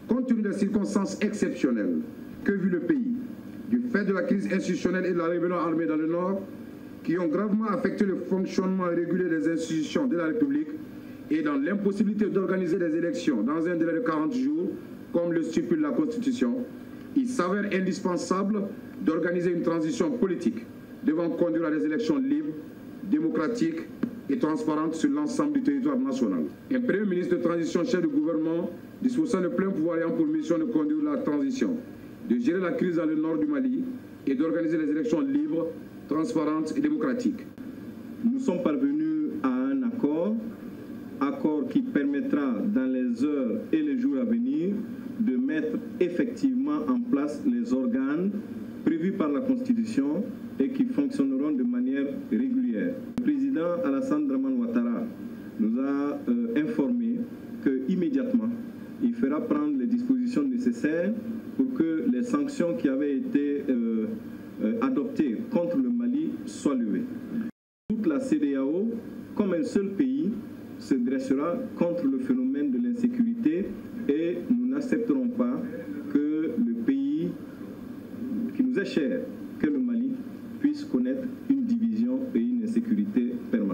Compte tenu des circonstances exceptionnelles que vit le pays, du fait de la crise institutionnelle et de la rébellion armée dans le Nord, qui ont gravement affecté le fonctionnement régulier des institutions de la République et dans l'impossibilité d'organiser des élections dans un délai de 40 jours, comme le stipule la Constitution, il s'avère indispensable d'organiser une transition politique devant conduire à des élections libres, démocratiques et transparentes sur l'ensemble du territoire national. Un Premier ministre de transition, chef du gouvernement, disposant de plein pouvoir ayant pour mission de conduire la transition, de gérer la crise dans le nord du Mali et d'organiser les élections libres, transparentes et démocratiques. Nous sommes parvenus à un accord qui permettra dans les heures et les jours à venir de mettre effectivement en place les organes prévus par la Constitution et qui fonctionneront de manière régulière. Le président Alassane Dramane Ouattara nous a informé qu'immédiatement, il fera prendre les dispositions nécessaires pour que les sanctions qui avaient été adoptées contre le Mali soient levées. Toute la CEDEAO, comme un seul pays, se dressera contre le phénomène de l'insécurité et nous n'accepterons pas que le pays qui nous est cher, que le Mali, puisse connaître une division et une insécurité permanente.